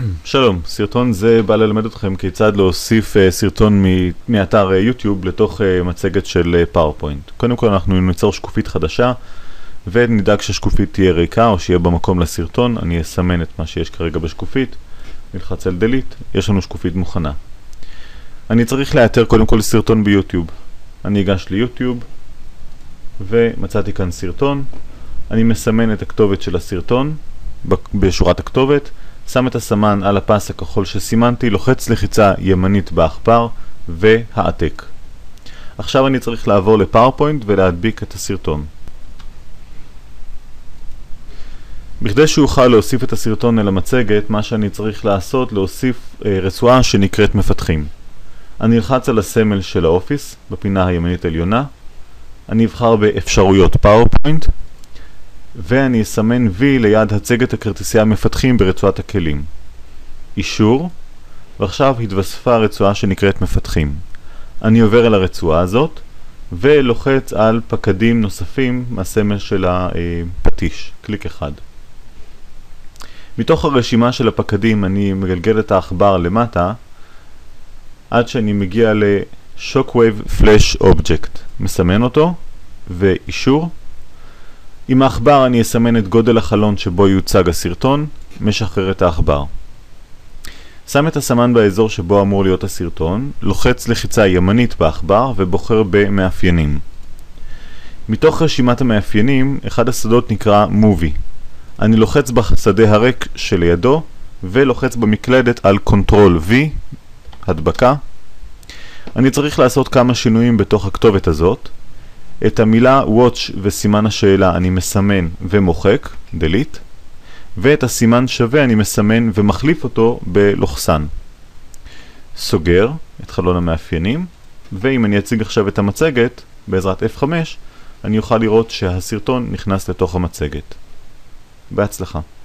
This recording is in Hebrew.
שלום, סרטון זה בא ללמד אתכם כיצד להוסיף סרטון מאתר יוטיוב לתוך מצגת של פאורפוינט. קודם כל אנחנו ניצור שקופית חדשה ונדאג שהשקופית תהיה ריקה או שיהיה במקום לסרטון. אני אסמן את מה שיש כרגע בשקופית, נלחץ על delete, יש לנו שקופית מוכנה. אני צריך לאתר קודם כל סרטון ביוטיוב. אני אגש ליוטיוב ומצאתי כאן סרטון. אני מסמן את הכתובת של הסרטון בשורת הכתובת, שם את הסמן על הפס הכחול שסימנתי, לוחץ לחיצה ימנית בעכבר והעתק. עכשיו אני צריך לעבור לפאורפוינט ולהדביק את הסרטון. בכדי שאוכל להוסיף את הסרטון אל המצגת, מה שאני צריך לעשות, להוסיף רצועה שנקראת מפתחים. אני אלחץ על הסמל של האופיס בפינה הימנית העליונה, אני אבחר באפשרויות פאורפוינט ואני אסמן V ליד הצגת הכרטיסי המפתחים ברצועת הכלים. אישור, ועכשיו התווספה רצועה שנקראת מפתחים. אני עובר אל הרצועה הזאת ולוחץ על פקדים נוספים מהסמל של הפטיש, קליק אחד. מתוך הרשימה של הפקדים אני מגלגל את העכבר למטה עד שאני מגיע ל-Shockwave Flash Object. מסמן אותו ואישור. עם העכבר אני אסמן את גודל החלון שבו יוצג הסרטון, משחרר את העכבר. שם את הסמן באזור שבו אמור להיות הסרטון, לוחץ לחיצה ימנית בעכבר ובוחר במאפיינים. מתוך רשימת המאפיינים, אחד השדות נקרא Movie. אני לוחץ בשדה הריק שלידו ולוחץ במקלדת על Ctrl V, הדבקה. אני צריך לעשות כמה שינויים בתוך הכתובת הזאת. את המילה watch וסימן השאלה אני מסמן ומוחק, delete, ואת הסימן שווה אני מסמן ומחליף אותו בלוחסן. סוגר את חלון המאפיינים, ואם אני אציג עכשיו את המצגת בעזרת F5, אני אוכל לראות שהסרטון נכנס לתוך המצגת. בהצלחה.